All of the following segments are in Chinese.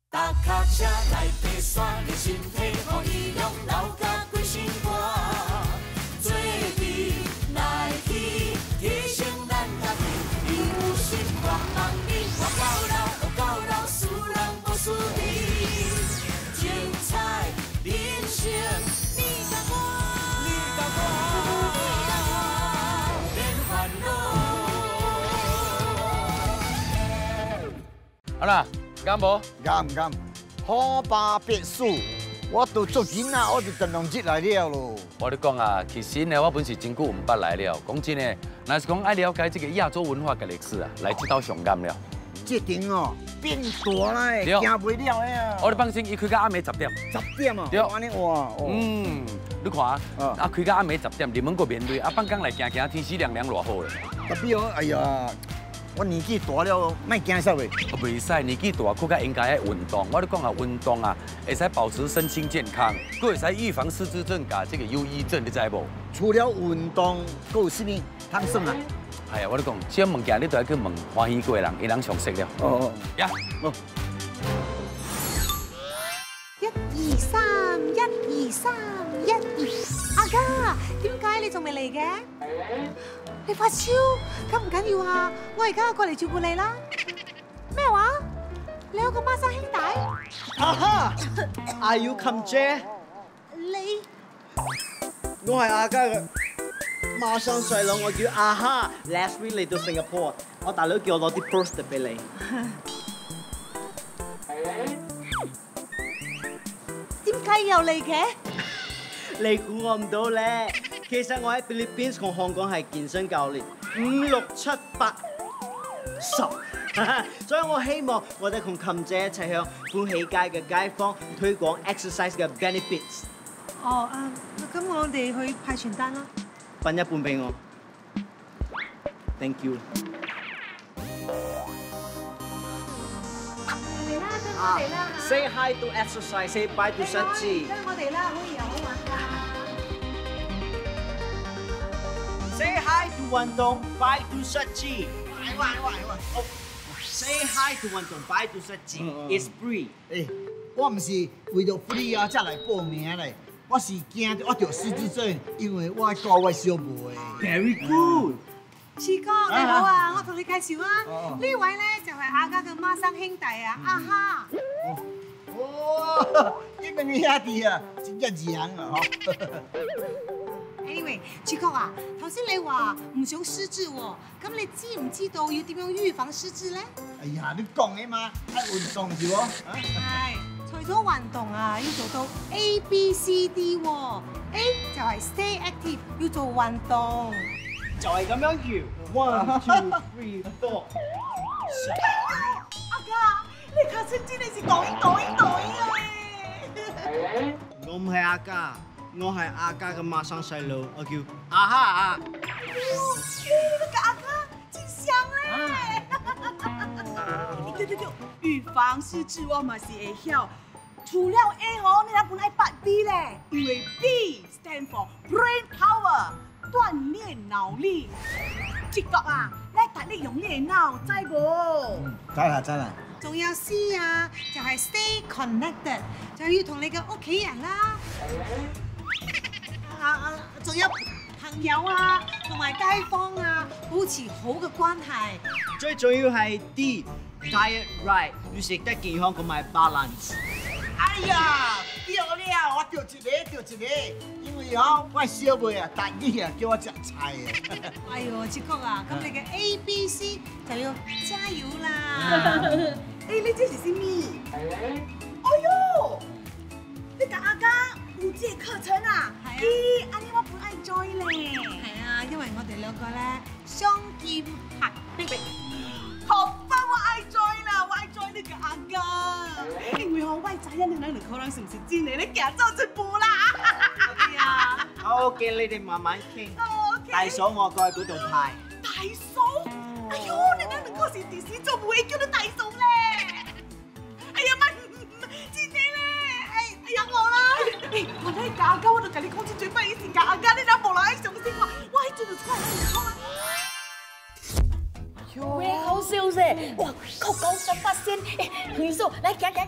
搭脚车来爬山，你身体互伊用流甲规身汗，做阵来去提升咱家己，你有心愿望你活到老，活到老，输人无输你，精彩人生你甲我，你甲我，免烦恼。好啦。 敢无？ 敢唔敢？好巴别墅，我都做囡仔，我就电动机来了咯。 我咧讲啊，其实呢，我本是真久唔捌来了。讲真诶，若是讲爱了解这个亚洲文化嘅历史啊，来这道上甘了。 这顶哦变大啦，行袂了呀。 我你放心，伊开到暗暝10点。 10点啊？ 对。 安尼哇， 你看啊，开到暗暝10点，入门过面对，啊，放工来行行，天时凉凉偌好咧。 特别哦，哎呀。 我年纪大了，莫惊啥喂？ 袂使年纪大，更加应该爱运动。我咧讲啊，运动啊，会使保持身心健康，佫会使预防失智症甲这个忧郁症，你知无？ 除了运动，佫有啥物通算啊？ 哎呀，我咧讲，这物件你都要去问欢喜过的人，伊人详细了。 哦呀，哦。 1、2、3，1、2、3，1、2。阿嘉，點解你仲未嚟嘅？你發燒，緊唔緊要啊？我而家過嚟照顧你啦。咩話？你有個孖生兄弟？ 啊哈 ！Are you come 姐？ 你我係阿嘉嘅孖生細佬，我叫阿哈。Last week 嚟到 Singapore， 我大佬叫我攞啲 poster 俾你。 點解又嚟嘅？ 你估我唔到咧，其實我喺 Philippines 同香港係健身教練，5、6、7、8、10，所以我希望我哋同琴姐一齊向歡喜街嘅街坊推廣 exercise 嘅 benefits。 哦，咁我哋去派傳單啦。 分一半俾我 ，thank you。 嚟啦 Say hi to exercise, say bye to 實際。 跟我哋啦，好易又好玩㗎。 Say hi to 運動 ，bye to 實際。Say hi to 運動 ，bye to 實際 ，is free。 誒，我唔是為咗 free 啊，才來報名咧。我是驚我着失智症，因為我教我小妹。 Very good。 志哥你好啊，我同你介紹啊，呢位咧就係阿嘉嘅孖生兄弟啊，阿哈。 哦，你們嘅兄弟啊，真係似樣啊！嗬。 Anyway，志哥啊，頭先你話唔想失智喎，咁你知唔知道要點樣預防失智咧？ 哎呀，你講嘅嘛，係運動住喎。 係，除咗運動啊，要做到 A、B、C、D 喎。A 就係 stay active， 要做運動。 就係咁樣搖 ，1、2、3、4。 阿嘉，你頭先知你是袋啊！ 我唔係阿嘉，我係阿嘉嘅孖生細佬，我叫阿哈啊。 那個阿嘉真香咧！ 對，預防失智我嘛是會曉。除了 A 吼，你若本愛8 B 咧，因為 B stand for brain power。 鍛鍊腦力，直覺啊，你大力用你嘅腦，知無？ 知啦。 仲有 C 啊，就係 stay connected， 就要同你嘅屋企人啦，仲有朋友啊，同埋街坊啊，保持好嘅關係。 最重要係 D diet right， 要食得健康同埋 balance。 哎呀，對了，我着一個，因為我小妹啊，大姨啊叫我食菜啊。 哎呦，志哥啊，咁你嘅 A、B、C 就要加油啦！ 你這是什麼？哎呦，你甲阿嘉有這個課程啊？ 係啊。 咦，安尼我本愛 join 咧。 係啊，因為我哋兩個咧雙劍合璧。 好吧，我愛 join 啦，我愛 join 你個阿嘉。因為我知影你兩個人是唔是真嘅？你行走一步啦。 係啊。 OK， 你哋慢慢傾。大嫂，我過去嗰度派。 大嫂？哎呦，你兩個是電視做唔會叫你大嫂咧。哎呀，真嘅咧。哎呀，我啦。我喺假交，我就同你講清楚，不以前假家，你兩無啦，喺上先話，我喺做到出嚟啦。 warehouse 烧噻！哇，扣98仙！哎，黄医生，来行。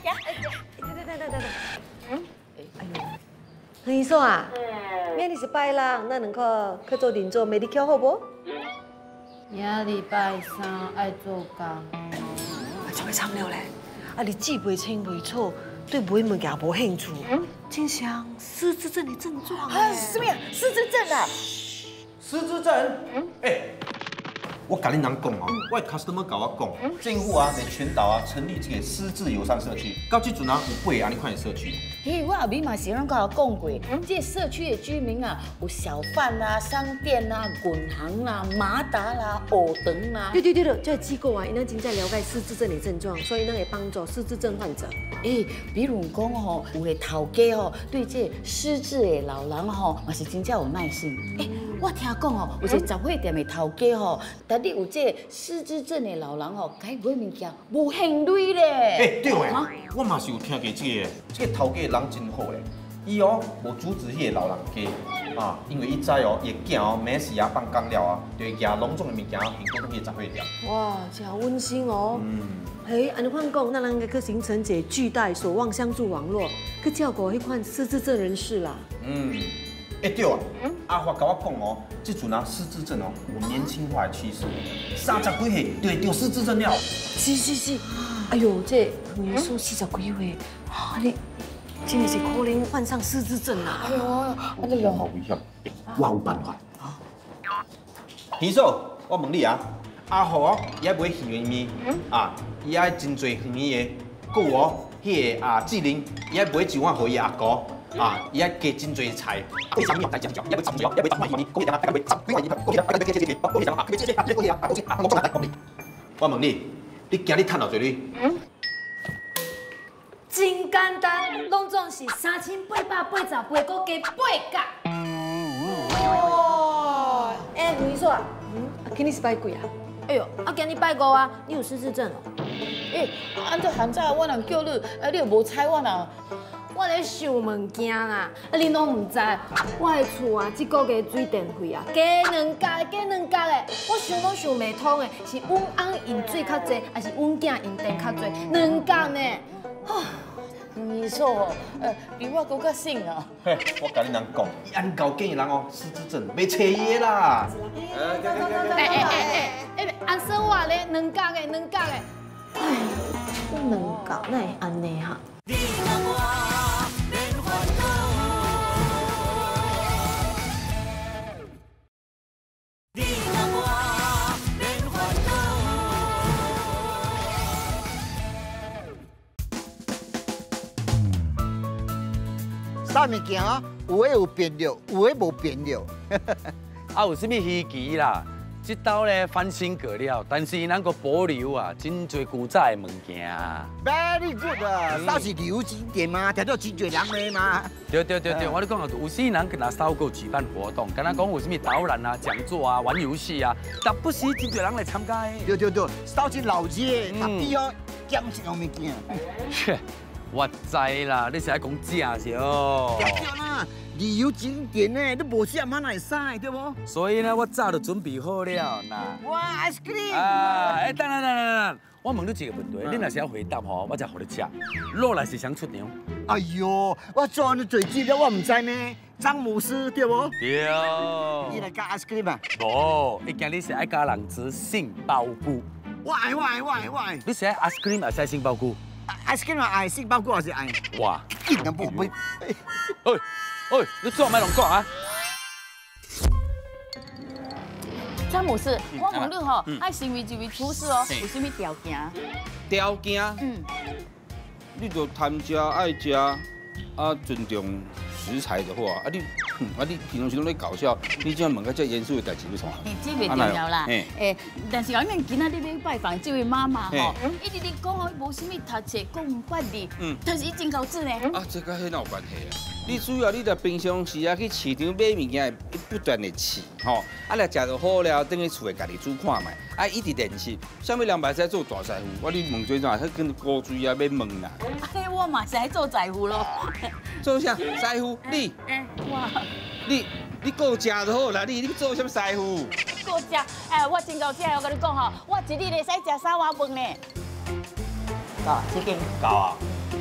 等。黄医生啊，明日是拜六，咱两个去做定做 Medicare 好不？ 明礼拜三爱做工。 就会惨了咧！啊，你既袂清袂楚，对买物件无兴趣，真像失智症的症状。 啊，什么呀？失智症啊？ 失智症？我甲恁人讲哦，我的 customer 甲我讲，政府啊在全岛啊成立这个失智友善社区，到这阵啊有8个安尼款的社区。 嘿，我后面嘛是有人甲我讲过，这社区的居民啊，有小贩啦、商店啦、银行啦、马达啦、学堂啦。 对，这个机构啊，因咱真正了解失智症的症状，所以咱会帮助失智症患者。 比如讲吼，有个头家吼，对这失智的老人吼，嘛是真正有耐心。我听讲哦，有一个杂货店的头家吼，但你有这失智症的老人吼，该买物件无现钱咧。 对诶，我嘛是有听过这个头家人真好咧。伊哦无阻止迄个老人家啊，因为伊知哦，伊囝哦每时啊放工了啊，就会拿隆重的物件经过迄个杂货店。 哇，真温馨哦。嘿，按你款讲，咱应该去形成一个巨大守望相助网络，去照顾迄款失智症人士啦。 对啊，阿华甲我讲哦，这阵啊失智症哦有年轻化的趋势，30几岁就会得失智症了。 是，哎呦，这黄医生40几岁，你真的是可能患上失智症啦。 哎呦，我这样好危险，我有办法。医生，我问你啊，阿华哦，伊爱买鱼圆面啊，伊爱真侪鱼圆的，还有哦，迄个志玲，伊爱买一碗给伊阿哥。伊爱加真侪菜，买啥物大酱酱，伊爱买10块，伊爱买10块面，讲大家买10几块，我问你，你今日赚偌济哩？ 真简单，拢总是3888个8角。 哦，黄医生啊，今日是拜几啊？ 哎呦，今日拜5啊，你有失智症哦？ 按照现在我若叫你，你又无睬我呐。 我咧想物件啦，恁拢唔知，我的厝啊，这个月水电费啊，加2角的，我想拢想袂通的，是阮翁用水较济，还是阮囝用电较济？2角呢？ 你说哦，比我更较省啊！ 嘿，我甲你人讲，伊安搞建议人哦，失智症要找伊的啦。 安生话咧，2角的。 哎，我2角，哪会安尼哈？ 啥物件啊？有诶有变了，有诶无变了。 有啥物稀奇啦？这兜咧翻新过了，但是咱个保留啊，真侪古早的物件。 Very good 啊！啥是旅景点嘛？听到真侪人的嘛。 对，我咧讲有些人跟他稍过举办活动，跟他讲有啥物导览啊、讲座啊、玩游戏啊，但不是真侪人来参加的。 对，稍真老热，特别哦减一样物件。 切，我知啦，你是爱讲正是哦。 对啦。旅游景点呢，你无写满来使，对不？ 所以呢，我早就准备好了呐。 哇 ，ice cream！ 等，我问你一个问题，你若是要回答吼，我才互你吃。落来是想出场？ 哎呦，我做你最资料，我唔知呢。詹姆斯对不？ 对。 你来加 ice cream 啊？ 无，伊今日是爱加人吃杏鲍菇。 我爱。 你是爱 ice cream 还是爱杏鲍菇 ？ice cream 爱，杏鲍菇还是爱？ 哇， 一点不会。 你做咩乱讲啊？ 詹姆斯，我问你吼，爱成为一位厨师哦，有啥物条件？ 条件？你就贪食爱食，尊重食材的话，你平常时拢咧搞笑，你这样问个这严肃的代志要创？ 这袂重要啦。但是后面今仔日要拜访这位妈妈吼，伊直直讲哦，无啥物读册，讲唔捌字，但是伊真够准呢。 这甲迄哪有关系啊？你主要你在平常时啊去市场买物件，不断的试吼，来食就好了，等去厝内家己煮看卖，一直练习。啥物人袂使做大师傅？我你问做啥？迄跟古锥啊，免问啦。 我嘛是爱做师傅咯。 做啥？师傅？你？你顾食就好啦，你做啥师傅？ 够食。哎，我真够吃，我跟你讲吼，我一日会使食3碗饭呢。够，这间够啊。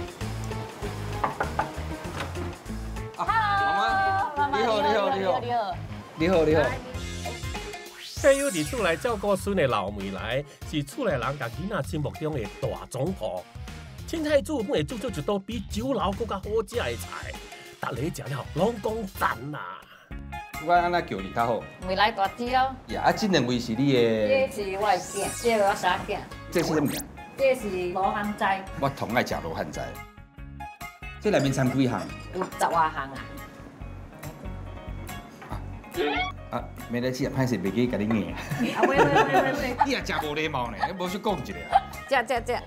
妈妈，你好， 你好。 这有伫厝内照顾孙的老妹来，是厝内人甲囡仔心目中的大总婆。青菜煮本会煮出一道比酒楼更加好食的菜，大家食了拢讲赞啦。 我安那叫你较好。 未来大姊咯。 呀，啊，这两位是你的。 这是我的囝，这是我三囝。 这是什么？ 这是罗汉斋。 我同爱食罗汉斋。这内面掺几项？ 有10外项啊。 啊，没来吃，歹势袂记甲你硬。 啊喂， 你也真无礼貌呢，你无去讲一下。 这。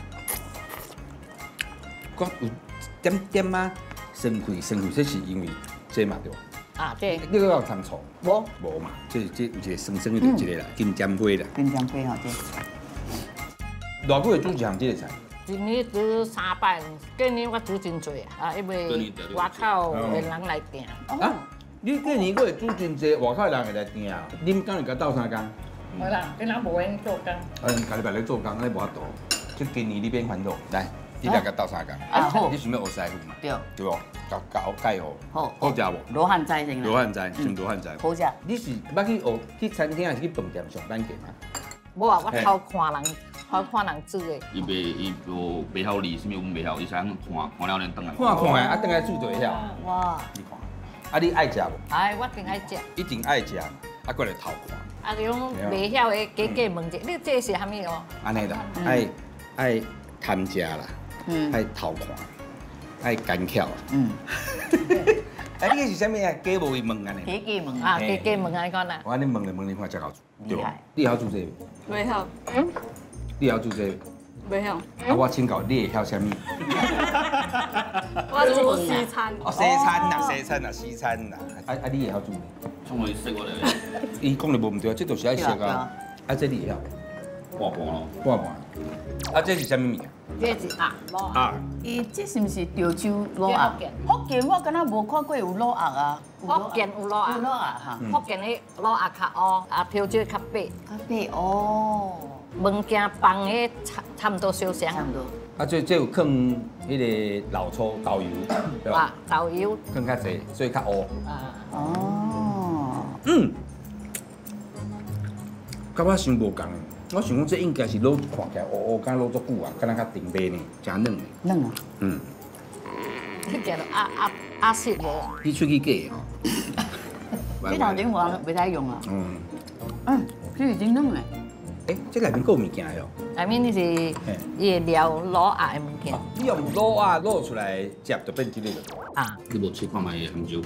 我有点点啊，生气，这是因为这嘛对吧？ 啊，对。 你个有通醋？ 无嘛，这有一个酸酸的，一个啦，金针花啦。 金针花吼，这。 偌久会煮一项这个菜？ 一年煮3摆，今年我煮真多啊，因为外口的人来订。 啊，你过年我会煮真济，外口的人会来订啊。恁敢会甲斗相共？ 无啦，今人无闲做工。 家己白咧做工，安尼无法度。即今年你变烦恼，来，你来甲斗相共。 啊好。 你想要学师傅嘛？ 对。 对哦，教介好。好食无？ 罗汉斋先啦。 罗汉斋，先罗汉斋。 好食。 你是捌去学去餐厅还是去饭店上班过吗？ 无啊，我偷看人煮的。 伊袂晓理，什么阮袂晓，伊想看了连转来。 看啊，转来煮就会晓。 哇！ 你看，啊你爱食无？ 哎，我一定爱食。 一定爱食，啊，过来偷看。 啊，种袂晓的，加问者，你这是虾米哦？ 安尼啦，爱贪食啦，爱偷看，爱干巧。哎，你是啥物啊？鸡无会问安尼？ 鸡问啊，鸡问安尼讲啦。 我安尼问你看才好煮，对无？你会晓煮这个？ 袂晓。 你会晓煮这个？ 袂晓。 啊，我请教你会晓啥物？ 我煮西餐。 哦，西餐啦。啊，你会晓煮？ 从未识过咧。 伊讲的无毋对啊，这就是爱识啊。啊，这你会晓？ 半半咯。 半半。啊，这是啥物物件？ 这是鸭螺鸭。 伊这是毋是潮州螺鸭？福建我敢若无看过有螺鸭啊。福建有螺鸭。有螺鸭哈。福建的螺鸭较乌，啊潮州较白。较白哦。物件放的差毋多烧香。差毋多。 啊，这有放迄个老抽、豆油，对吧？ 豆油。 放较济，所以较乌。 啊。 哦。甲我想无共。我想讲，这应该是卤看起来乌，敢卤足久啊，敢若较顶白呢，真嫩的。 嫩啊。 你食到鸭色无？ 你出去假吼。 你头前话袂使用啊。这已经嫩嘞。 这内面够物件哟。 内面你是伊会料卤鸭的物件。 你用卤鸭卤出来食，就变这个了。 啊。你无试看卖香蕉？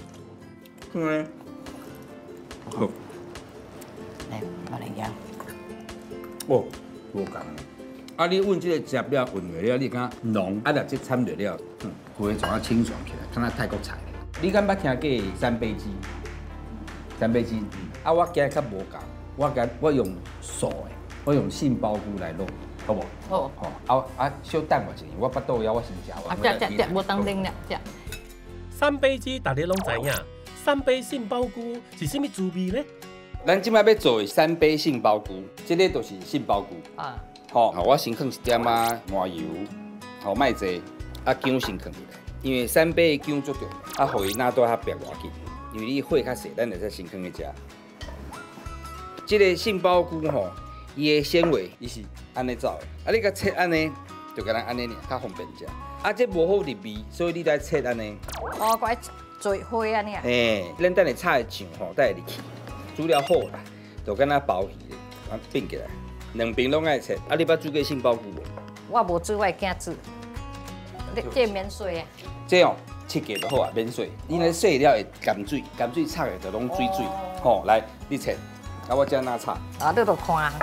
好。 来，我来养。 哦，无共。啊，你问这个食了混落了，你敢浓啊？若这掺落了，花怎啊清爽起来，敢若泰国菜。你敢捌听过三杯鸡？三杯鸡，啊，我今日较无共，我用素的，我用杏鲍菇来卤，好无？ 好。 好，小等我一下，我巴肚枵，我先食。 食，无当冷了，食。 三杯鸡大家拢知影，三杯杏鲍菇是啥物滋味呢？ 咱即摆要做的三杯杏鲍菇，这个就是杏鲍菇。啊。好，我先放一点仔麻油，好卖济，姜先放入来，因为三杯的姜足重要，互伊哪多较白外紧，因为你火较细，咱就再先放去食。这个杏鲍菇吼，伊的纤维伊是安尼走的，你甲切安尼，就甲咱安尼尔，较方便食。这无好入味，所以你得切安尼。 哦，怪做花安尼啊。 咱等下炒的酱吼，带入去。煮了好啦，就敢若包鱼咧，并起来，两边拢爱切。你捌煮过杏鲍菇无？ 我无煮，我会惊煮。这免水啊。 这哦，切过就好啊，免水。因为洗了会咸水，咸水炒的就拢水。吼，来，你切，我这哪炒？ 你就看。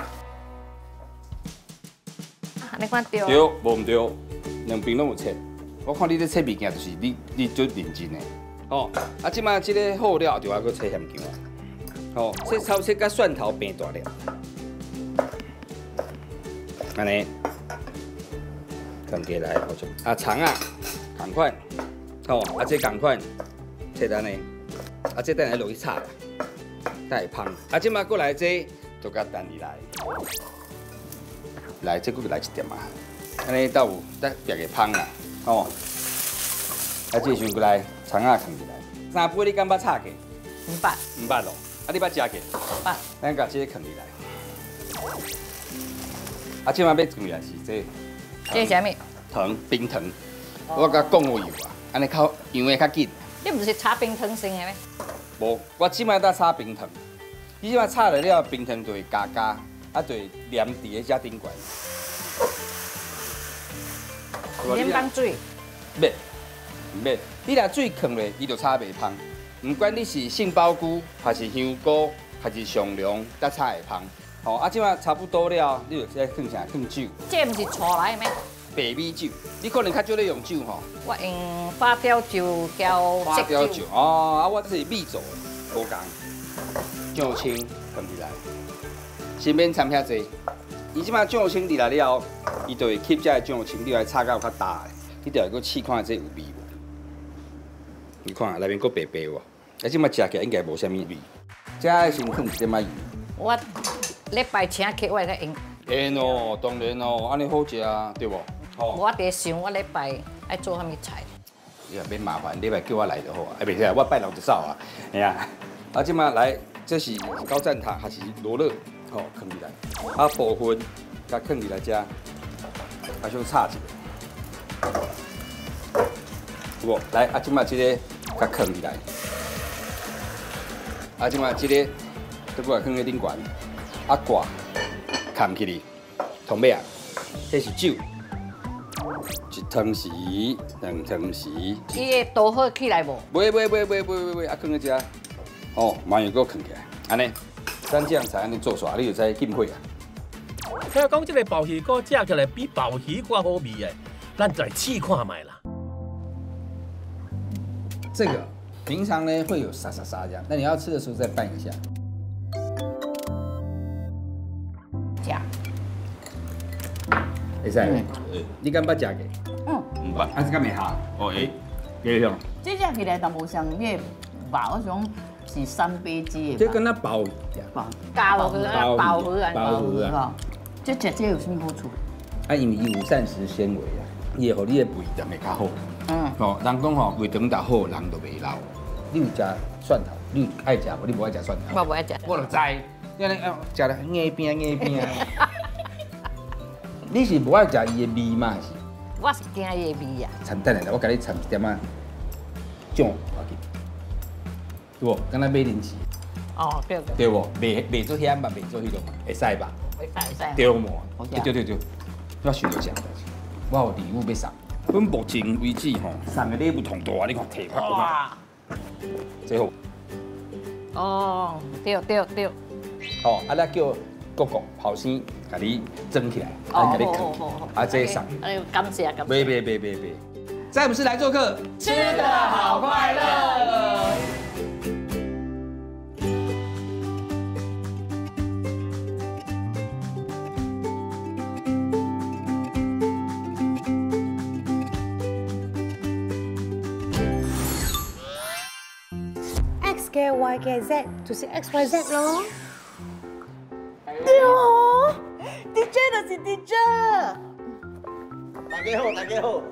你看对？ 对，无唔对，两边拢有切。我看你咧切物件，就是你最认真的。哦，即摆这个好了，就要搁切咸姜啊。哦，这炒切甲蒜头变大粒，安尼放起来好做。葱啊，同款，这同款切安尼，这等下落去炒啦。 会芳。啊，即马过来这就甲等你来，来这个来一点啊，安尼倒有得别个芳啦，哦。啊，这时过来肠仔放进来，三杯你敢捌炒过？ 唔捌， 唔捌咯。啊，你捌食过？ 捌。 咱甲这个放进来。啊，即马要放进来是这。 这是啥物？ 糖，冰糖。我甲讲有油啊，安尼较样会较紧。 你唔是炒冰糖先的咩？ 无，我即摆在炒冰糖。你即摆炒了，冰糖就会加，啊，就会黏伫个遮顶悬。 免放水。 免，唔免。你若水放落，伊就炒袂芳。唔管你是杏鲍菇，还是香菇，还是上梁，才炒会芳。哦，啊，即摆差不多了，你就再放啥？放酒。 这唔是炒来的咩？ 白米酒，你可能较少咧用酒吼。 我用花雕酒交花雕酒哦，啊，我这是米做的，无共。酱青放进来，先免掺遐济。伊即摆酱青入来了后，伊就会吸这个酱青，你来炒到较大的，你就要试看这有味无？你看内面佫白白喎，啊，即摆食起来应该无啥物味。这先放一点仔油。 我礼拜请客我才用。 会哦，当然哦，安尼好食啊，对无？ 我伫想我礼拜爱做啥物菜。 你若免麻烦，礼拜叫我来就好啊。哎，袂使，我拜六就走啊。哎呀，啊，即摆来，这是高赞塔还是罗勒？吼，放进来。啊，部分甲放进来遮，啊，先炒一下。有无？来，啊，即摆这个甲放进来。啊，即摆这个都过来放喺顶悬，啊挂，扛起哩，同尾啊，这是酒。一汤匙、两汤匙。 伊会倒好起来无？ 袂，啊，放在遮。哦，麻油搁放起来，安尼，咱这样才安尼做煞，你就知浸火啊。 听讲这个鲍鱼糕食起来比鲍鱼更好味诶，咱再试看卖啦。 这个平常呢会有沙沙沙这样，那你要吃的时候再拌一下。 食。 会使，你敢捌食过？唔捌，啊，是敢袂下？哦，会，几香。 这食起来淡薄像迄个肉嗰种是三杯鸡的。 这跟那鲍加落去啊，鲍鱼啊。 这食这有啥好处？ 啊，因为伊有膳食纤维啊，伊会互你的胃肠会较好。哦，人讲吼，胃肠达好，人就袂老。你有食蒜头？你爱食无？你无爱食蒜头？ 我无爱食。 我就知，你安尼食了硬边。你是无爱食伊的味嘛？是？ 我是惊伊的味啊。 掺等下，我甲你掺一点仔酱落去，对无？敢若马铃薯。 哦，对。 对无？袂做咸嘛，袂做迄种，会使吧？ 会使。 对无？对，我想着食，我有礼物要送。阮目前为止吼，送的礼物同大，你看摕拍哇，最好。 哦，对。 哦，啊，咱叫哥哥后生，甲你蒸起来，甲你烤起，啊，这送。 哎呦，感谢。 别。詹姆斯来做客， 吃得好快乐。 X 嘅 Y 嘅 Z 就是 XYZ 咯。 哟 ，DJ 就是 DJ。 大家好。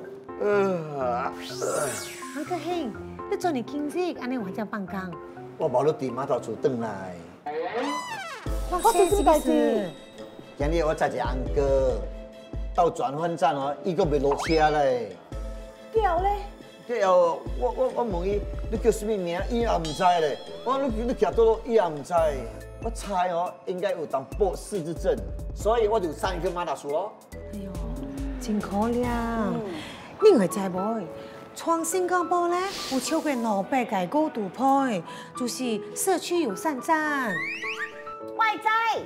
安哥兄，你做你经济，安尼我才放工。 我无你伫码头厝转来。 我这是代志。 今日我载一个安哥到转换站哦，伊阁未落车嘞。 叫咧？ 叫我问伊，你叫什么名？伊也唔知咧。我你徛倒落，伊也唔知。我猜哦，应该有淡薄失智症，所以我就送伊去马达厝咯。 哎呦，真可怜。你会知无？全新加坡咧有超过200个高度 point， 就是社区友善站。 外在。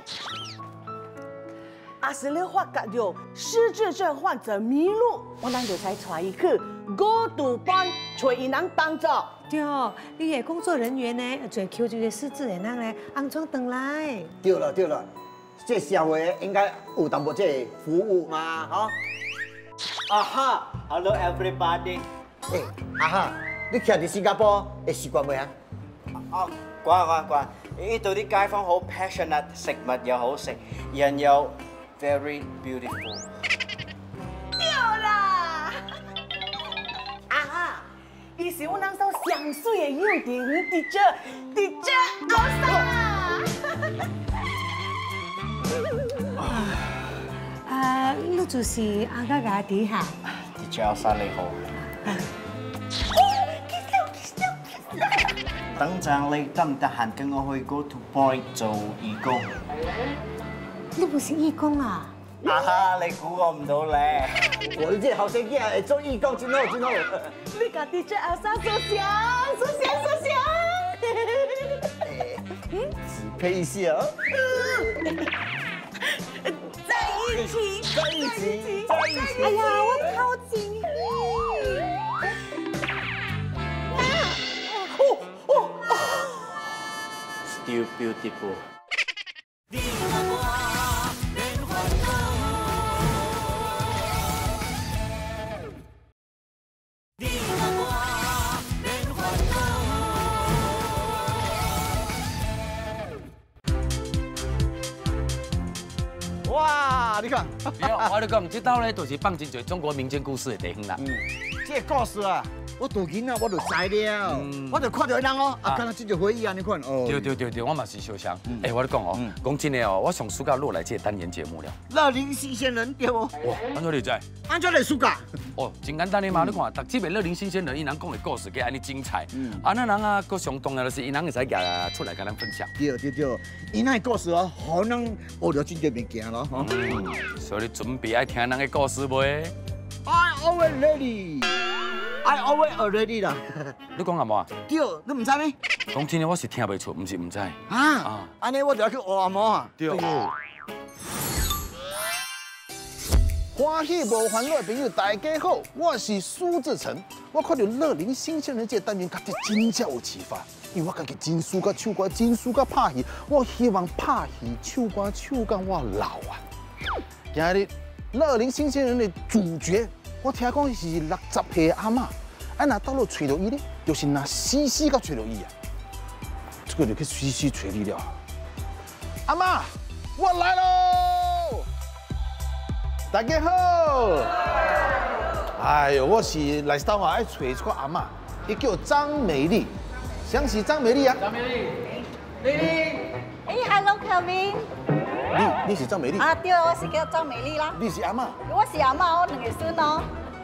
阿是咧发觉到失智症患者迷路，我咱就才带伊去高度班找伊人帮助。 对，你的工作人员呢，最求助的失智的人呢，安怎回来？ 对了，这社会应该有淡薄这服务嘛，哈。 啊哈 ，Hello everybody。 啊哈，你徛伫新加坡会习惯未啊？ 慣，呢度啲街坊好 passionate， 食物又好食，人又 very beautiful。 掉啦！啊，伊是我人手上水的幼弟，DJ 奥莎。 你就是阿家嘅弟哈 ？DJ 奧莎你好。等陣你得唔得閒跟我去 Go to Point 做義工？ 你不是義工啊？ 你估我唔到咧。 我哋這後生仔會做義工，真好。 你甲 DJ 奧莎做相。 只配一下哦。 在一起。 哎呀，我靠近你。 Still beautiful。 哇，你看， 我跟你讲，这道咧就是放真侪中国民间故事的地方啦。 这个故事啊。我大囡仔我就知了，我就看到人哦，敢若这就回忆啊，你看哦。 对，我嘛是小香。我跟你讲哦，讲真的哦，我上暑假落来这个单元节目了。 乐龄新鲜人对哦。 哇，安怎你知？ 安怎来暑假？ 哦，真简单的嘛，你看，逐集的乐龄新鲜人，伊人讲的故事，计安尼精彩。那人啊，佫上重要的是，伊人会使夹出来跟咱分享。 对，伊那故事哦，好咱学到真侪物件咯。 所以你准备爱听人的故事未 ？I always ready。I always already 啦。 你讲阿嬷？ 对，你唔知咩？ 讲真的，我是听袂出，唔是唔知。 安尼我就要去学阿嬷啊。 对。 欢喜无烦恼的朋友，大家好，我是苏志成。我看到乐龄新鲜人这个单元，觉得真正有启发。因为我家己真喜欢唱歌，真喜欢拍戏。我希望拍戏、唱歌，唱到我老啊。今日乐龄新鲜人的主角。我听讲是60岁的阿嬷，若到了找到伊咧，就是拿死死甲找到伊啊。这个就去死死找你了。阿嬷，我来喽！大家好。哎呦，我是来到嘛爱找一个阿嬷，伊叫张美丽，想是张美丽啊？张美丽，美丽。 Hello Kelvin。 你是张美丽？ 对，我是叫张美丽啦。 你是阿嬷？ 我是阿嬷，我2个孙哦。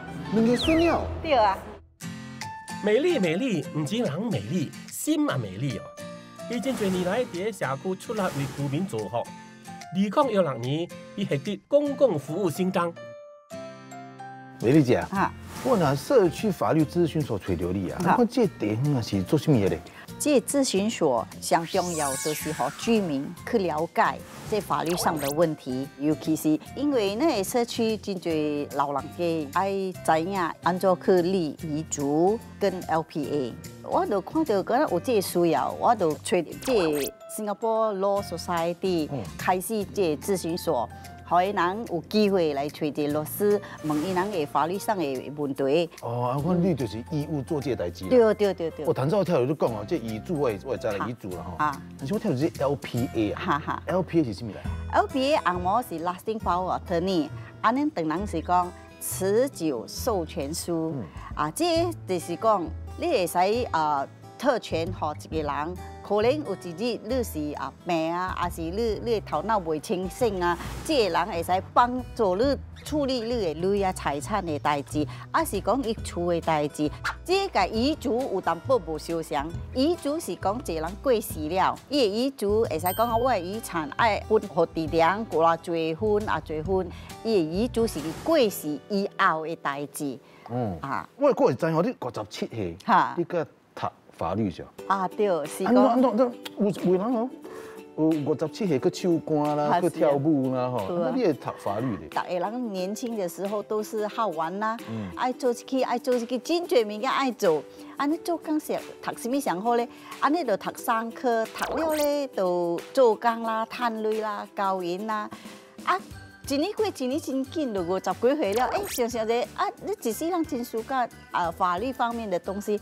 2个孙了？ 对啊。 美丽，唔止人美丽，心也美丽哦。伊真侪年来伫社区出力为居民做服。2016年，伊获得公共服务勋章。 美丽姐我拿社区法律咨询所找到你啊，我看这地方啊是做什么的？ 这咨询所上重要就是和居民去了解这法律上的问题，尤其是因为那个社区真侪老人家爱知影安怎去立遗嘱跟 LPA， 我就看到敢有这个需要，我就找这新加坡 Law Society 开始这咨询所。互伊人有机会来找一个律师，问伊人的法律上的问题。 我你就是义务做这代志。 对。 我头先我听到你讲哦，这遗嘱我会知啦，遗嘱啦吼。但是我听到这 LPA 啊。LPA 是什么来 ？LPA 红毛是 Lasting Power Attorney， 安尼等人是讲持久授权书。这就是讲你会使特权予一个人。可能有一日你是病啊，还是你的头脑未清醒啊，这个人会使帮助你处理你的类啊财产的代志，还是讲伊厝的代志。这个遗嘱有淡薄无相像，遗嘱是讲一个人过世了，伊的遗嘱会使讲我的遗产爱分予弟娘偌侪分啊侪分，伊的遗嘱是过世以后的代志。 我个人知哦，你57岁，你个读法律是对，是讲。 有人哦，有57岁去唱歌啦，去跳舞啦吼，那你会读法律的？ 大家人年轻的时候都是好玩啦，爱做一个，真侪物件爱做。安尼做工时读什么上好咧？安尼就读3科，读了咧就做工啦、趁钱啦、交银啦。一年过一年真紧，就50几岁了。想者你一世人真喜欢法律方面的东西。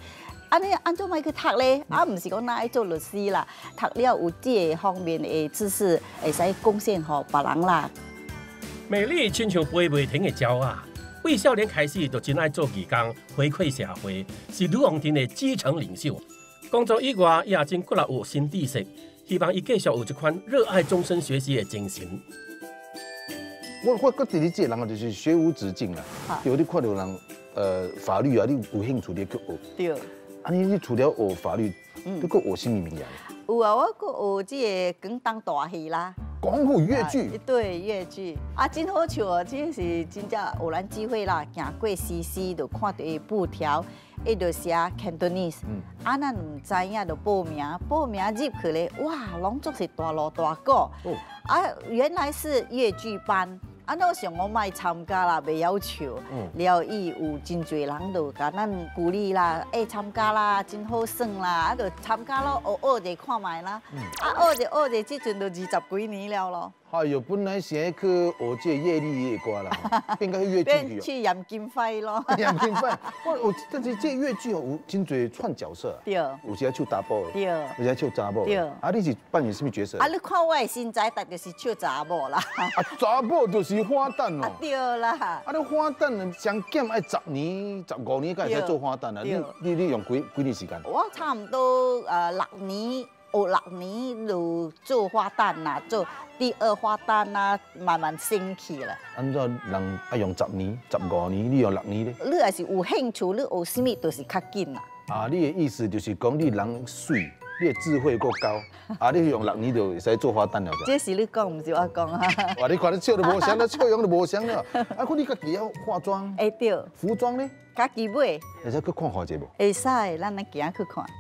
安尼安怎卖去读咧？啊，唔是讲咱爱做律师啦，读了有这方面的知识，会使贡献给别人啦。 美丽亲像飞袂停的鸟啊！为少年开始就真爱做义工，回馈社会，是吕王庭的基层领袖。工作以外，也真骨力有新知识，希望伊继续有一款热爱终身学习的精神。 我第二届人就是学无止境啦。有你看到人法律啊，你有兴趣你去学。 对。 啊，你除了学法律，你搁学什么物件？ 有啊，我搁学这个广东大戏啦。 广府粤剧。 对，粤剧啊，真好笑哦！这是真正偶然机会啦，行过西西就看到伊布条，伊就写 Cantonese。啊，咱唔知影就报名入去咧，哇，拢总是大锣大鼓。啊，原来是粤剧班。啊，我想我莫参加啦，袂要求。了以有真侪人就甲咱鼓励啦，参加啦，真好耍啦，啊，就参加咯，学者看卖啦。啊，学者，即阵就20几年了咯。 哎呦，本来是去学这业力的歌啦，变到粤剧去哦。 去杨金辉咯。 杨金辉，但是这粤剧有真侪串角色。 对。 有时唱查甫的。 对。 有时唱查某。 对。 啊，你是扮演什么角色？ 啊，你看我的身材，大就是唱查某啦。 啊，查某就是花旦哦。 对啦。 啊，你花旦上减爱10年、15年，才会使做花旦啊。你用几年时间？ 我差不多6年。6年就做花旦啦，做第2花旦啦，慢慢升起了。 安怎人爱用10年、15年，你用6年咧？ 你也是有兴趣，你学什么都是较紧啦。 啊，你的意思就是讲你人水，你的智慧够高，啊，你用6年就会使做花旦了。 这是你讲，唔是我讲啊。 哇，你看你笑都无像，你笑容都无像了。啊，看你家己要化妆。 对。 服装呢？ 家己买。会使去看花者无？ 会使，咱来行去看。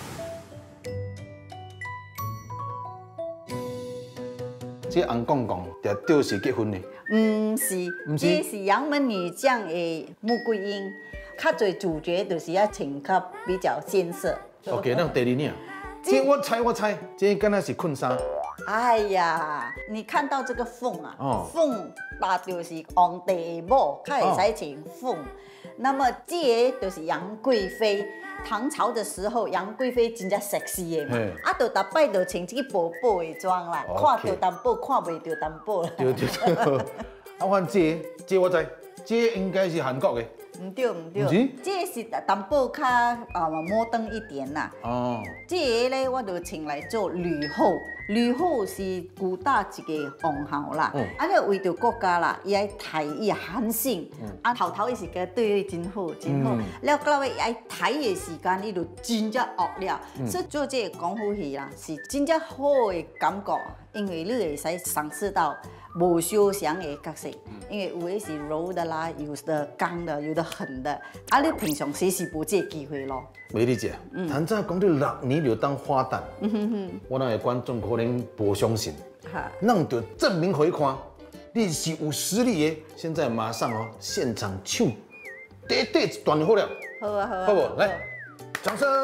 这红公公就是结婚的？ 唔是，这是杨门女将的穆桂英，较侪主角就是要穿较比较鲜色。 OK， 那第2年，这我猜，这敢若是困衫。 哎呀，你看到这个凤啊，凤那就是皇帝的某，较会使穿凤。那么这就是杨贵妃。唐朝的时候，杨贵妃真正 sexy 的嘛，啊，就逐摆就穿这个薄薄的装啦，看到淡薄，看袂到淡薄啦。 对。啊，反这我知，这应该是韩国的。 唔对，这是淡薄较摩登一点啦。哦。这个咧，我就穿来做吕后。吕后是古代一个皇后啦，啊，你为着国家啦，伊爱抬伊韩信，啊，头伊是个对伊真好，了到尾爱抬伊的时间，伊就真正恶了。所以做这个功夫戏啦，是真正好的感觉，因为你会使尝试到无相像的角色，因为有的是柔的啦，有的刚的，有的狠的，啊，你平常时是无这个机会咯。 美丽姐，谈早讲你6年就当花旦，我那个观众可能不相信，那就证明回看你是有实力的。现在马上哦，现场唱第一段好了， 好啊， 好不？来，掌声。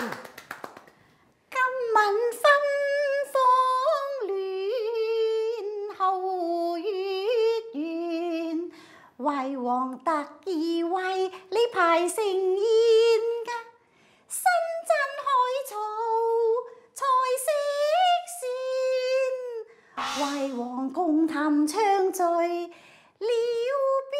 今晚分芳亂，後月圓，為王特意為你排盛宴㗎。新真海草菜色鮮，為王共談暢醉了表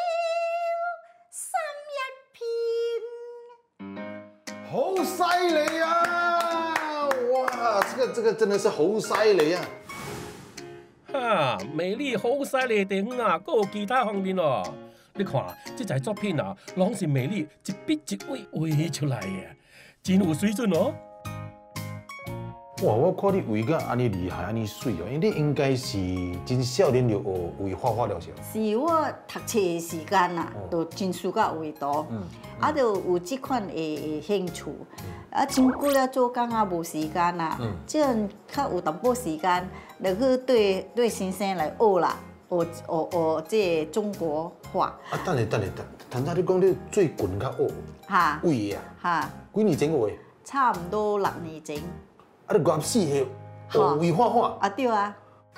心一片。 好犀利啊！哇，这个真的是好犀利啊！ 哈，美丽好犀利地方啊，还有其他方面哦。你看，这台作品啊，拢是美丽一笔一画画出来的，真有水准哦。 哇，我看你画甲安尼厉害，安尼水哦，因为你应该是真少年就学会画画了是？ 是我读册的时间呐，就真喜欢画图，啊，就有这款的兴趣。啊，真久了做工啊，无时间啦，这样较有淡薄时间，就去对先生来学啦。学这中国画。 啊，等下，刚才你讲你最近较学， 哈， 画啊， 哈， 几年前学？ 差不多6年前。 啊，你24岁学绘画画？ 啊，对啊。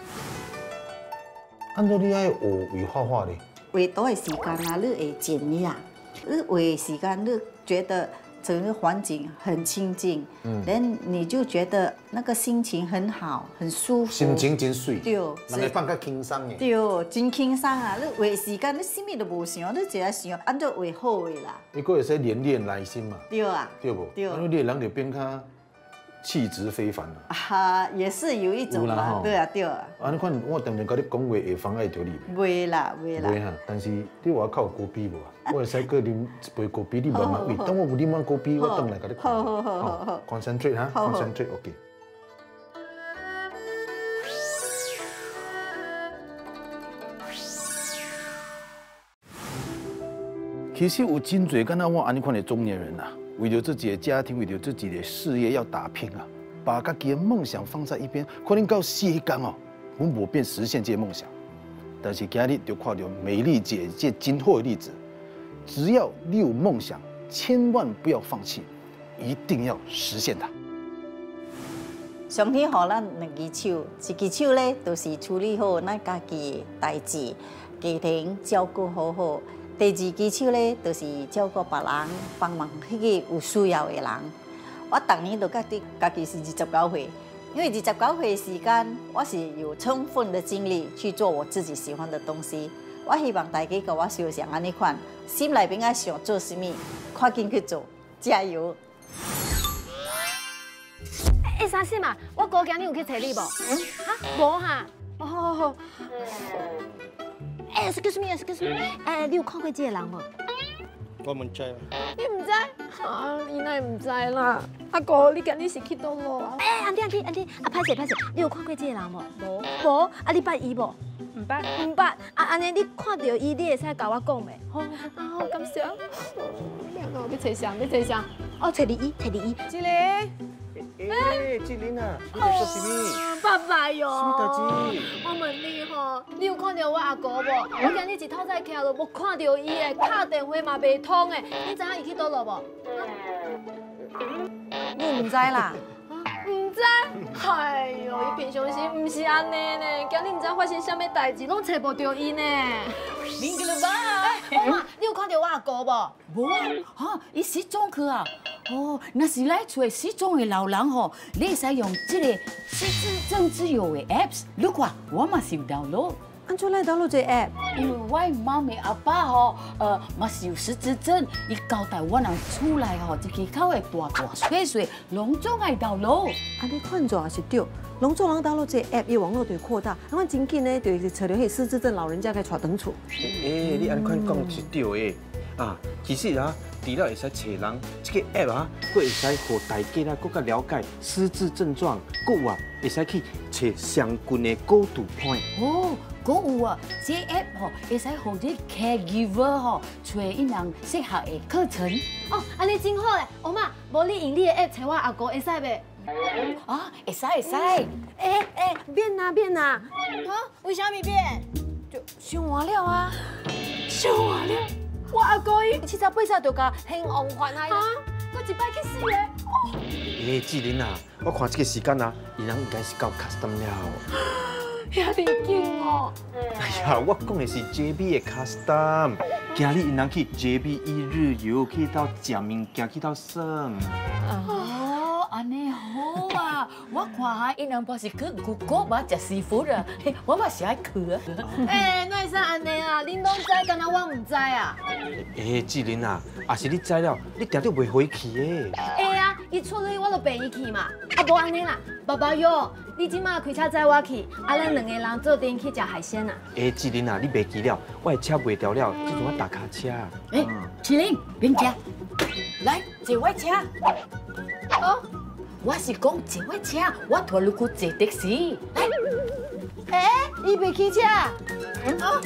按照你爱学绘画画呢？ 画图的时间啊，你会尽力啊。你画的时间，你觉得整个环境很清静，人你就觉得那个心情很好，很舒服， 心情真水， 对， 人会放较轻松的。 对，真轻松啊！你画时间，你什么都无想，你只要想按照画好的啦。 你佫会使练练耐心嘛？ 对啊， 对不？ 对。 因为你的人就变较气质非凡啦。 啊，也是有一种啦，对啊，对啊。 啊，你看我当然甲你讲话会妨碍到你。 袂啦，袂啦。 袂哈，但是你外口有咖啡无啊？我会使佫啉一杯咖啡，你慢慢喂。等我有啉完咖啡，我倒来甲你看。好 ，concentrate 哈 ，concentrate，OK。其实有真侪敢若我安尼款的中年人啊，为了自己的家庭，为了自己的事业要打拼啊，把家己的梦想放在一边，可能到死迄天哦，我无变实现这个梦想。但是今日就看到美丽姐这真好的例子，只要你有梦想，千万不要放弃，一定要实现它。 上天予咱两只手，一只手咧，就是处理好咱家己的代志，家庭照顾好好。第二只手咧，就是照顾别人，帮忙迄个有需要的人。我当年就家己是29岁。因为29岁的时间，我是有充分的精力去做我自己喜欢的东西。我希望大家跟我想像安尼款，心内边爱想做什么，快紧去做，加油！ 三婶嘛，我哥今日有去找你无？哈，无哈。哦，好好。excuse me， 你有看过这个人无？ 我唔知。 你唔知？啊，伊奈唔知啦。阿哥，你今日是去倒路啊？安迪，歹势，你有看过这个人无？无。啊，你捌伊无？唔捌。啊，安尼你看到伊，你会使甲我讲袂？好，感谢。要找谁？哦，找你伊。志玲。 志玲啊，你在做什么？ 爸爸哟。 什么代志？ 我问你吼，你有看到我阿哥无？我今日一透早起来，无看到伊诶，打电话嘛袂通诶。你知影伊去倒落无？ 你唔知啦？ 唔知？哎呦，伊平常时唔是安尼呢，今日唔知发生啥物代志，拢找无到伊呢。 明个了吧？ 妈妈，你有看到我阿哥无？ 无啊，哈，伊失踪去啊。哦，那是来找失踪的老人吼，你会使用这个失智症之友的 apps。你看，我嘛是有 download。 安怎来 download 这 app？ 因为我妈咪阿爸吼，嘛是有失智症，伊交代我人厝内吼，一支口的大碎，拢总爱 download。 啊，你看做也是对，拢总人 download 这 app，伊网络就会扩大。阮真紧呢，就找到迄失智症老人家该带转厝。 你安款讲是对的啊，其实啊。除了会使找人，这个 app 啊，佫会使互大家啦，佫较了解失智症状，佫有啊，会使去找相关的go to point。 哦，佫有啊，这 app 吼会使互你 caregiver 吼找因人适合的课程。 哦，安尼真好嘞，欧妈，无你用你的 app 找我阿哥会使袂？ 啊，会使。 变啊！啊，为啥物变？ 就想完了啊！ 我阿哥伊78岁就甲兴旺还来啦，佫一摆去死嘞！ 志玲啊，我看这个时间啊，伊人应该是到 custom 了。 遐尼紧哦！ 哎呀，我讲的是 JB 的 custom， 今日因人去 JB 一日游，去到食物件，去到耍。 哦，安尼好啊！我看下因人不是去古国嘛食师傅啦，我嘛是爱去啊。 哪会使安尼啊？恁拢知，敢若我唔知啊？ 志玲啊，也是你知了，你定定袂回去的。 啊，伊出去我就陪伊去嘛。啊，无安尼啦，爸爸哟，你即马开车载我去，啊，咱两个人做阵去食海鲜啊。 志玲啊，你袂记了，我的车袂掉了，这阵我搭卡车。 麒麟，别惊，来坐我车。 哦。 我是讲坐我车，我拖你去坐的士。 来，伊袂骑车。哦。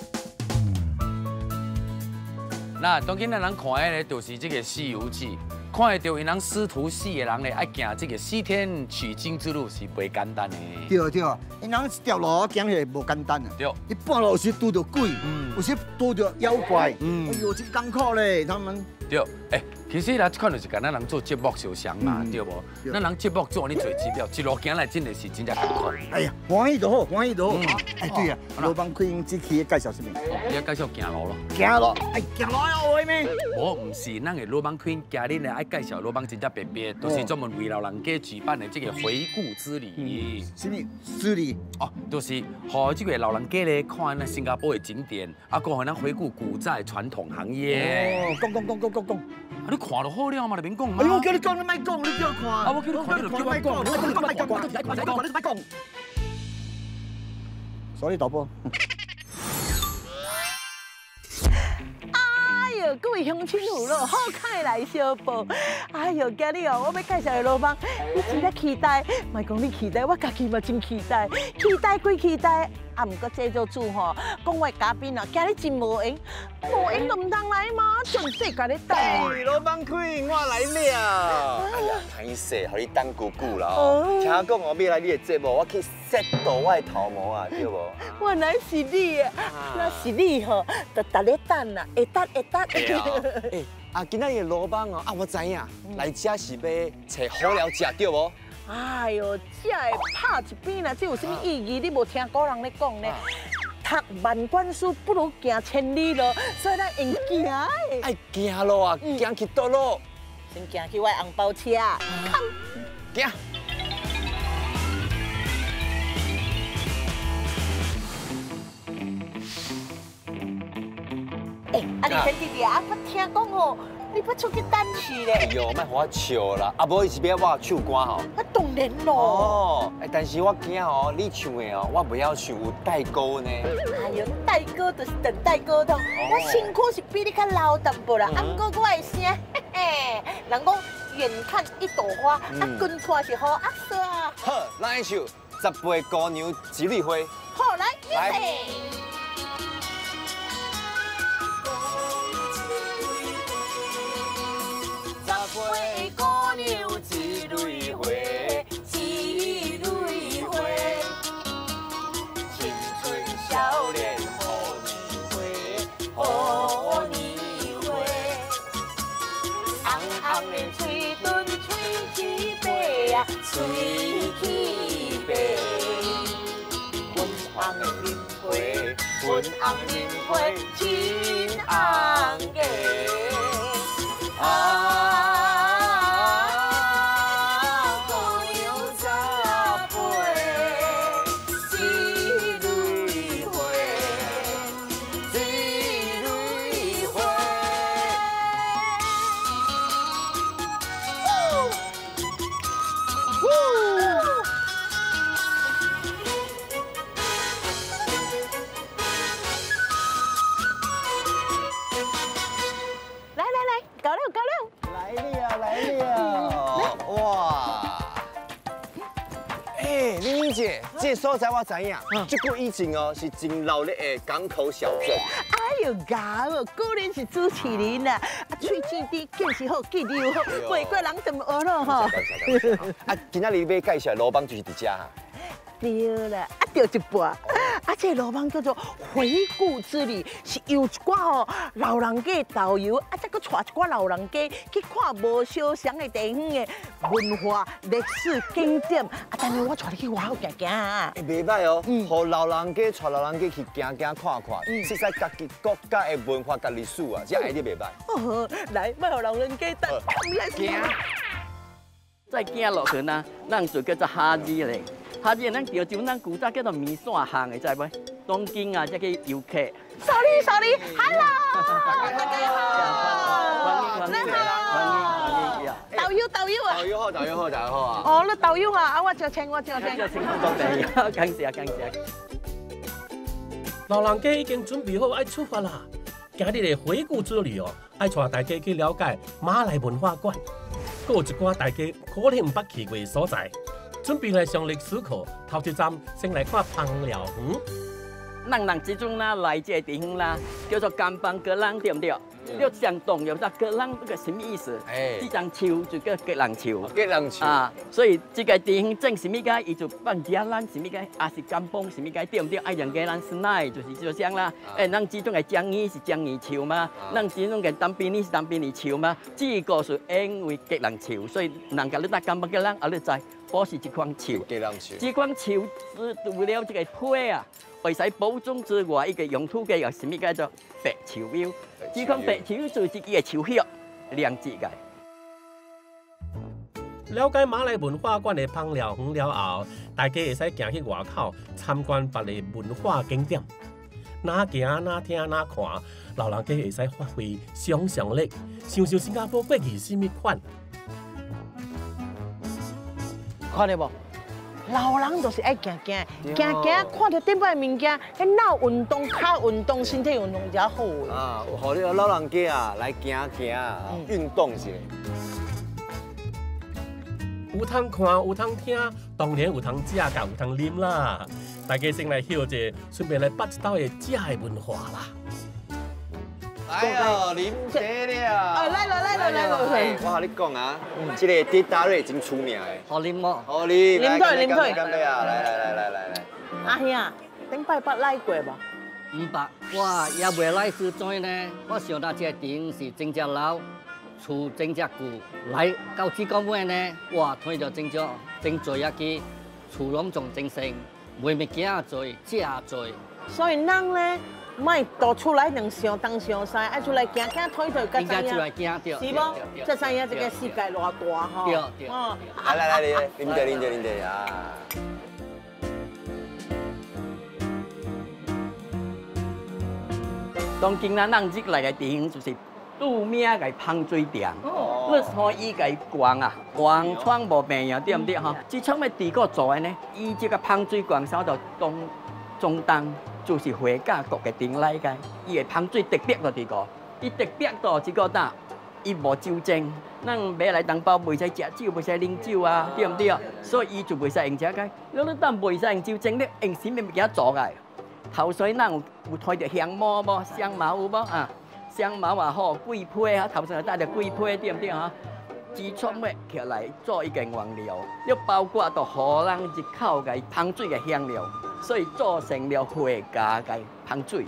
那当今咱人看的呢，就是这个《西游记》， 看会到因人师徒4个人咧，爱行这个西天取经之路是袂简单的。 对对，因人一条路行起来无简单啊。 对， 一半路有时拄到鬼，有时拄到妖怪，哎呦，真艰苦咧，他们。 对，其实啦，这款就是跟咱人做节目相像嘛，对无？咱人节目做安尼做指标，一路行来真的是真正艰苦。 哎呀，欢喜就好，欢喜就好。哎，对啊，罗邦坤这期介绍什么？ 你要介绍行路咯。 行路，哎，行路要会咩？ 无，唔是，咱的罗邦坤今日咧爱介绍罗邦真正特别，都是专门为老人家举办的这个回顾之旅。 什么之旅？ 哦，就是和这个老人家咧看那新加坡的景点，啊，个和咱回顾古代传统行业。 哦，讲。 啊，你看就好了嘛，你免讲嘛。 哎呦，我叫你讲，你莫讲，你叫我看。 啊，我叫你看，你就叫我讲。 你莫讲。Sorry， 导播。 哎呦，各位乡亲父老，好看来相报。哎呦，今日哦，我要介绍的罗邦，你真正期待，莫讲你期待，我家己嘛真期待，期待归期待。啊，唔过制作组吼，讲我嘉宾啊，今日真无闲，无闲就唔通来嘛，全世界咧等。 老板亏，我来了。哎呀，歹势，互你等久久啦。听讲我要来你的节目，我去 set 到我的头毛啊，对无？ 原来是你啊！那是你吼，就逐日等啦，会等。 哎，啊，今仔日罗邦哦，啊，我知影，来这是要找好料食，对无？ 哎呦，这会拍一边啦，这有什么意义？你无听古人咧讲呢？读万卷书不如行千里路，所以咱用行的。 爱行路啊，行去倒路。 先行去我的红包车。 行。 啊，你先弟弟啊，我听讲吼，你要出去等戏咧。 哎呦，莫互我笑啦，啊，无伊是要我唱歌吼。 啊，当然咯。 哦，但是我惊哦，你唱的哦，我袂晓唱，有代沟呢。 哎呦，代沟就是等待沟通，我辛苦是比你较老淡薄啦，啊，不过我的声，嘿嘿，人讲远看一朵花，啊，近看是好阿叔啊。 好，咱来唱10杯姑娘一蕊花。 好，来，来。 杯姑娘一蕊花，一蕊花，青春少年好年华，好年华。红红的嘴唇吹起白啊，吹起白。粉红的面花，粉红面花，真红个。 这所在我知影，这个以前哦是真闹热的港口小镇。 哎呦，假哦，果然是主持人啊！啊，喙齿甜，见识好，记忆又好，每个人怎么学咯吼？ 啊，今仔日要介绍罗邦就是伫遮哈。 对啦，啊对一半，啊这路网叫做回顾之旅，是由一寡吼老人家导游，啊再搁带一寡老人家去看无相像的地方的文化、历史景点。啊，等下我带你去外口行行啊。 袂歹哦，互老人家带老人家去行行看看，识识家己国家的文化甲历史啊，这爱你袂歹。 哦，来，莫互老人家等，来行。 再行落去呢，咱就叫做哈子嘞。哈子咱潮州咱古早叫做米线巷的，知袂？东京啊，这个游客。 Sorry，Hello， 大家好， 你好， 导游啊。 导游好啊。 哦，你导游啊，我招请。 多謝，感謝。 老人家已經準備好愛出發啦！今日的回顧之旅哦，愛帶大家去了解馬來文化館，還有一寡大家可能唔捌去過的所在。準備來上歷史課，頭一站先來看枋寮園。 人即種啦來這個地方啦，叫做甘榜閣人，對唔對？ 你相同有得个人那个什么意思？这张树就叫吉人树。 吉人树啊，所以这个地方种什么个，伊就放家咱什么个，也是甘榜什么个，对不对？爱两个咱是奈，就是就像啦。咱这种个江鱼是江鱼树嘛，咱这种个当兵哩是当兵哩树嘛，这个是因为吉人树，所以人家你打甘榜嘅人，啊你知，保是这款树。 吉人树。 这款树除了这个皮啊。为使保种之外，一个用途嘅有什么叫做白树苗？只讲白树就是自己嘅树叶，两枝嘅。 了解马来文化馆的芳疗园了后，大家会使行去外口参观别的文化景点，哪行哪听哪看，老人家会使发挥想象力，想想新加坡过去什么款。 看到无？老人就是爱行行，看到顶摆物件，迄脑运动、脚运动、身体运动才好诶。 啊，互你老人家啊来行行，运动一下。 有通看，有通听，当然有通食，甲有通啉啦。大家先来休者，顺便来捌一道的食的文化啦。 来哦，啉茶了。 来了。 我和你讲啊，这个跌打瑞真出名的。 好啉哦。 好啉。 啉退。 干杯啊！来。 阿兄，顶摆捌来过无？ 唔捌，我也未来时阵呢。我想到这店是真正老，厝真正旧。来到这个尾呢，我睇到真少，真多一支，厝拢仲真新，卖物件多，食多。 所以咱呢？莫多出来能上东上西，爱出来行行推推， 应该出来行对。 是无？才知影这个世界偌大吼。 对。 来，啉着啊！ 当今咱日来的地方就是著名的芳水店。你看伊个逛啊，完全无变样，对不对哈？这种的地个做的呢，伊这个芳水馆稍到中东。就是回家国嘅顶来个，伊嘅芳水特别个地个，伊特别到这个呾，伊无酒精，咱买来当包袂使食酒，袂使啉酒啊，对唔对？所以伊就袂使用这个。如果当袂使用酒精，你用什么物件做个？头水咱有睇到香茅无？香茅有无啊？香茅也好，桂皮啊，头上带着桂皮，对唔对啊？支出咩起来做一个原料，又包括到荷人入口嘅芳水嘅香料。所以做成了回家嘅芳水。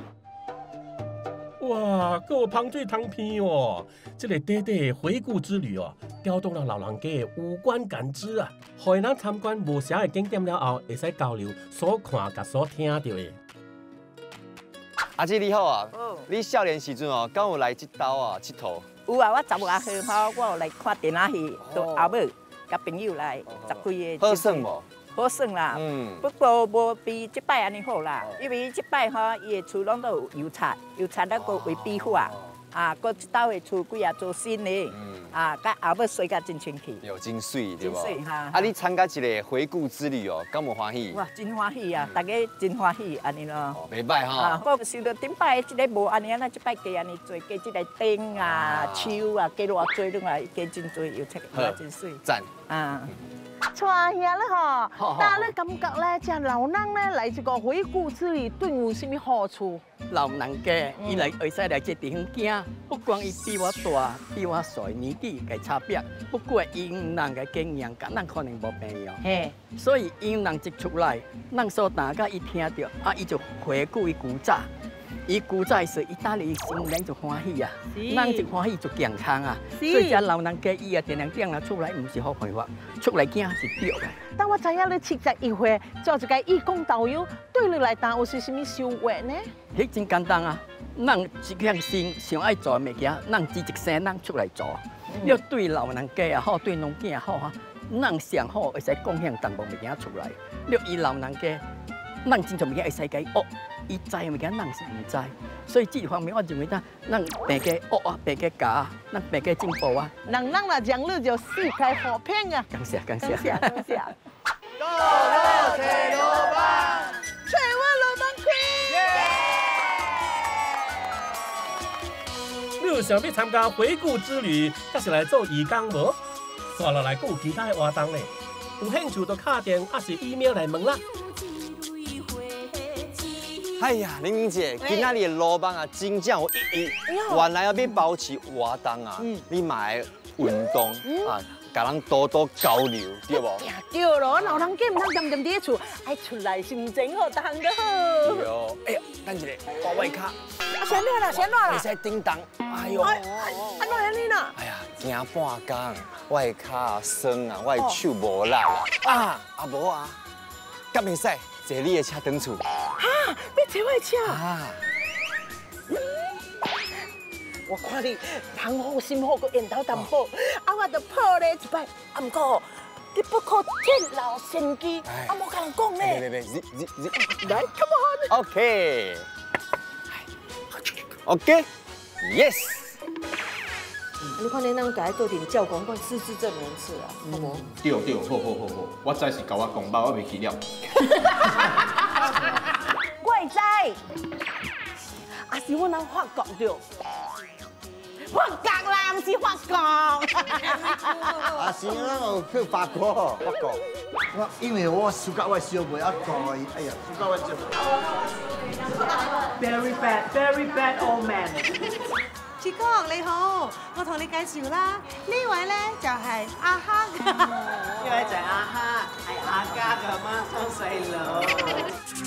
哇，还有芳水通片哦！这个短短的回顾之旅哦，调动了老人家的五官感知啊，让咱参观无少的景点了后，会使交流所看甲所听到的。 阿姊你好啊，你少年时阵哦，敢有来这岛啊佚佗？ 有啊，我15岁吼，我有来看电影戏，都后尾甲朋友来10几个。 好耍无？ 好耍啦，不过无比即摆安尼好啦，因为即摆吼，伊的厝拢都有油漆，油漆咧个为壁画，啊，个即兜的厝几啊做新的，啊，甲后尾水甲真清气。 有真水对无？ 真水哈。 啊，你参加一个回顾之旅哦，敢有欢喜？ 哇，真欢喜啊！大家真欢喜安尼咯。 袂歹哈。 啊，我想到顶摆即个无安尼，咱即摆加安尼做，加即个灯啊、树啊，加偌济拢来，加真多油漆，真水。 赞。 啊。 带遐咧吼，但你感觉咧，这老人咧来这个回顾之旅，对有甚物好处？ 老人家伊来会使来这地方行，不管伊比我大、比我岁，年纪嘅差别，不过因人嘅经验，甲咱可能无变样。嘿，所以因人一出来，咱所大家伊听到，啊，伊就回顾伊古早。伊古早时，伊打理心灵就欢喜啊，咱一欢喜就健康啊。所以只老人家伊啊，定定定啊出来，唔是好办法，出来行是对的。 但我知影你71岁做一个义工导游，对你来讲有是甚物收获呢？ 迄真简单啊，咱一项心上爱做的物件，咱一生咱出来做。要对老人家也好，对农囝也好哈，咱上好会使贡献淡薄物件出来。了伊老人家，咱真侪物件会使甲伊学。伊知的物件，咱是唔知，所以这方面我认为咱平家学啊，平家教啊，咱平家进步啊。 人那将你就世界和平啊！ 感谢。 多谢。 多罗切罗邦， 吹我罗邦你有想要参加回顾之旅，还是来做义工无？刷落来还有其他的活动呢，有兴趣就打电还是 email 来问啦。 哎呀，玲玲姐，今仔日的路棒啊，真正有意义。原来要保持活动啊，你嘛要运动啊，甲人多多交流，对无？ 对咯，老人家唔通黏黏伫厝，爱出来心情好，当就好。 对哦，哎呀，等一下，我外卡。 先落啦，先落啦。 袂使叮当，哎呦。 安怎安尼啦？ 哎呀，行半工，我的脚啊酸啊，我的手无力啦。啊，无啊，敢袂使坐你的车转厝？ 哈，要坐我的车？ 啊。 我看你人好心好，搁缘投淡薄，我就抱你一摆。不过你不可见老先机，无甲人讲呢。来 ，come on。OK。OK。Yes。 你看恁人家做点教官，讲失智症人士啊，好无？ 对，好，我知是甲我讲吧，我袂记了。 我会知，也是我人发觉着。发觉啦，唔是发觉。 是咱有去法国，我因为我输甲我小妹啊讲伊，哎呀，输甲我小妹。 Very bad old man。 志哥你好，我同你介紹啦，呢位咧就係阿黑。 呢位就係阿黑，係阿家嘅孖生細佬。